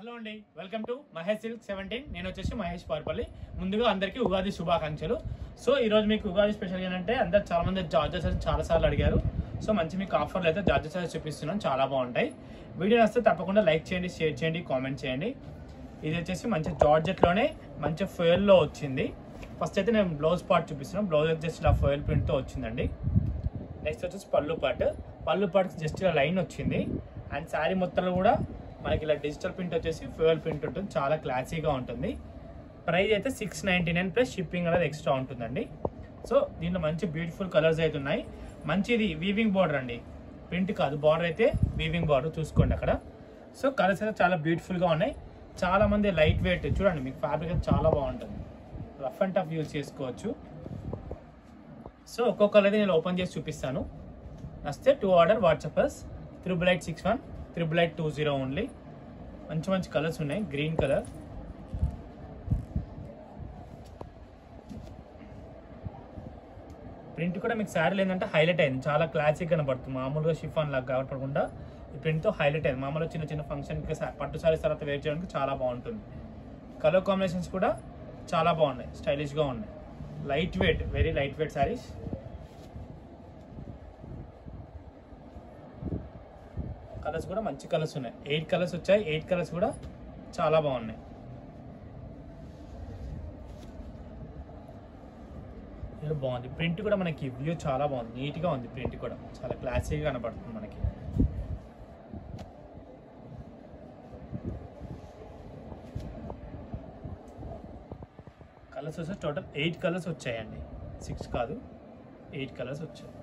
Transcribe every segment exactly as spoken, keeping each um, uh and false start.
Hello అండి, welcome to Mahesh silk seventeen. నేను వచ్చేసి మహేష్ పార్పల్లి. ముందుగా అందరికీ ఉగాది శుభాకాంక్షలు. సో ఈరోజు మీకు ఉగాది స్పెషల్ ఏంటంటే అందరు చాలా మంది జార్జెస్ చాలా సార్లు అడిగారు. సో మంచి మీకు ఆఫర్లు అయితే జార్జెస్ అయితే చూపిస్తున్నాను, చాలా బాగుంటాయి. వీడియో వస్తే తప్పకుండా లైక్ చేయండి, షేర్ చేయండి, కామెంట్ చేయండి. ఇది వచ్చేసి మంచి జార్జెట్లోనే మంచి ఫోయిల్లో వచ్చింది. ఫస్ట్ అయితే నేను బ్లౌజ్ పార్ట్ చూపిస్తున్నాను. బ్లౌజ్ జస్ట్ ఇలా ఫోయిల్ ప్రింట్తో వచ్చిందండి. నెక్స్ట్ వచ్చేసి pallu part. Pallu part just ఇలా లైన్ వచ్చింది. అండ్ శారీ మొత్తంలో కూడా మనకి ఇలా డిజిటల్ ప్రింట్ వచ్చేసి ఫ్యూయల్ ప్రింట్ ఉంటుంది, చాలా క్లాసీగా ఉంటుంది. ప్రైస్ అయితే six ninety nine plus shipping అనేది ఎక్స్ట్రా ఉంటుందండి. సో దీంట్లో మంచి బ్యూటిఫుల్ కలర్స్ అయితే ఉన్నాయి. మంచిది వీవింగ్ బార్డర్ అండి, ప్రింట్ కాదు, బార్డర్ అయితే వీవింగ్ బార్డర్ చూసుకోండి అక్కడ. సో కలర్స్ అయితే చాలా బ్యూటిఫుల్గా ఉన్నాయి. చాలా మంది లైట్ వెయిట్ చూడండి, మీకు ఫ్యాబ్రిక్ అయితే చాలా బాగుంటుంది, రఫ్ అండ్ టఫ్ యూజ్ చేసుకోవచ్చు. సో ఒక్కొక్కరు అయితే నేను ఓపెన్ చేసి చూపిస్తాను. నస్తే to order WhatsApp us triple eight six one triple eight two zero only. మంచి మంచి కలర్స్ ఉన్నాయి. గ్రీన్ కలర్, ప్రింట్ కూడా మీకు శారీలు ఏంటంటే హైలైట్ అయింది, చాలా క్లాసిక్ కనబడుతుంది. మామూలుగా షిఫాన్ లాగా కనపడకుండా ఈ ప్రింట్తో హైలైట్ అయింది. మామూలుగా చిన్న చిన్న ఫంక్షన్కి పట్టు శారీస్ తర్వాత వేర్ చేయడానికి చాలా బాగుంటుంది. కలర్ కాంబినేషన్స్ కూడా చాలా బాగున్నాయి, స్టైలిష్గా ఉన్నాయి. Light weight, very light weight saris. Colours కూడా మంచి కలర్స్ ఉన్నాయి. ఎయిట్ కలర్స్ వచ్చాయి. ఎయిట్ కలర్స్ కూడా చాలా బాగున్నాయి. ఇది బాగుంది. ప్రింట్ కూడా మనకి వ్యూ చాలా బాగుంది, నీట్గా ఉంది. ప్రింట్ కూడా చాలా క్లాసీగా కనబడుతుంది మనకి. కలర్స్ వచ్చి టోటల్ ఎయిట్ కలర్స్ వచ్చాయండి, సిక్స్ కాదు, ఎయిట్ కలర్స్ వచ్చాయి.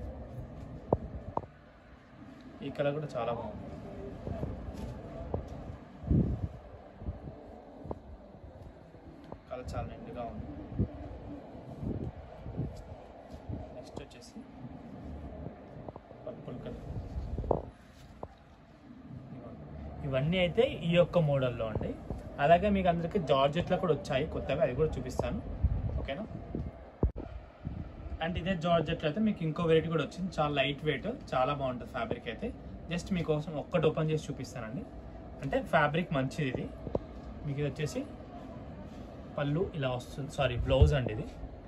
ఈ కలర్ కూడా చాలా బాగుంది. కలర్ చాలా నిండుగా ఉంది. నెక్స్ట్ వచ్చేసి పర్పుల్ కలర్. ఇవన్నీ అయితే ఈ యొక్క మోడల్లో అండి. అలాగే మీకు అందరికీ జార్జెట్లో కూడా వచ్చాయి కొత్తగా, అది కూడా చూపిస్తాను, ఓకేనా. అండ్ ఇదే జార్జెట్లో అయితే మీకు ఇంకో వెరైటీ కూడా వచ్చింది, చాలా లైట్ వెయిట్, చాలా బాగుంటుంది ఫ్యాబ్రిక్ అయితే. జస్ట్ మీకోసం ఒక్కటి ఓపెన్ చేసి చూపిస్తానండి. అంటే ఫ్యాబ్రిక్ మంచిది ఇది. మీకు ఇది వచ్చేసి పళ్ళు ఇలా వస్తుంది, సారీ బ్లౌజ్ అండి ఇది.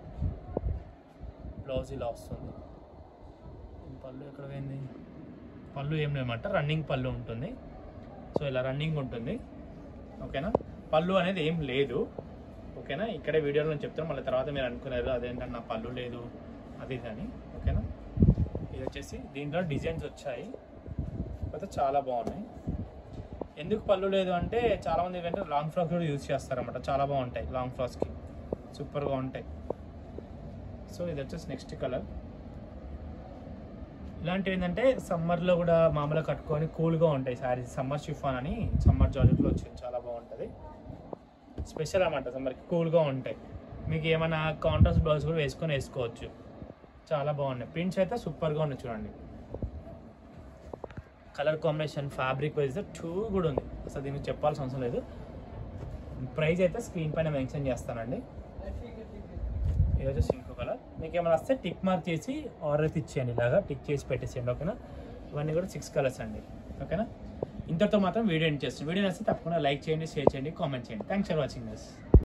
బ్లౌజ్ ఇలా వస్తుంది. పళ్ళు ఎక్కడ పోయింది? పళ్ళు ఏం లేమంట, రన్నింగ్ పళ్ళు ఉంటుంది. సో ఇలా రన్నింగ్ ఉంటుంది, ఓకేనా. పళ్ళు అనేది ఏం లేదు, ఓకేనా. ఇక్కడే వీడియోలో నేను చెప్తాను, మళ్ళీ తర్వాత మీరు అనుకున్నారు అదేంటంటే నా పళ్ళు లేదు అది కానీ, ఓకేనా. ఇది వచ్చేసి దీంట్లో డిజైన్స్ వచ్చాయి, కాకపోతే చాలా బాగున్నాయి. ఎందుకు పళ్ళు లేదు అంటే చాలామంది ఏంటంటే లాంగ్ ఫ్రాక్స్ కూడా యూజ్ చేస్తారన్నమాట, చాలా బాగుంటాయి లాంగ్ ఫ్రాక్స్కి, సూపర్గా ఉంటాయి. సో ఇది వచ్చేసి నెక్స్ట్ కలర్. ఇలాంటివి ఏంటంటే సమ్మర్లో కూడా మామూలుగా కట్టుకొని కూల్గా ఉంటాయి శారీస్. సమ్మర్ షిఫాన్ అని సమ్మర్ జార్జెట్లో వచ్చింది, చాలా బాగుంటుంది. స్పెషల్ అన్నమాట, సమ్మర్కి కూల్గా ఉంటాయి. మీకు ఏమైనా కాంట్రాస్ట్ బ్లౌజ్ కూడా వేసుకొని వేసుకోవచ్చు, చాలా బాగున్నాయి. ప్రింట్స్ అయితే సూపర్గా ఉన్నాయి చూడండి. Colour combination fabric wise too కూడా ఉంది, అసలు దీనికి చెప్పాల్సిన అవసరం లేదు. ప్రైస్ అయితే స్క్రీన్ పైన మెన్షన్ చేస్తానండి. ఇది వచ్చేసి ఇంకో కలర్. మీకు ఏమైనా వస్తే టిక్ మార్క్ చేసి ఆర్డర్ అయితే ఇచ్చేయండి, ఇలాగా టిక్ చేసి పెట్టేసేయండి, ఓకేనా. ఇవన్నీ కూడా సిక్స్ కలర్స్ అండి, ఓకేనా. ఇంతతో మాత్రం వీడియో ఎండ్ చేస్తాను. వీడియో నచ్చితే తప్పకుండా లైక్ చేయండి, షేర్ చేయండి, కామెంట్ చేయండి. Thanks for watching this.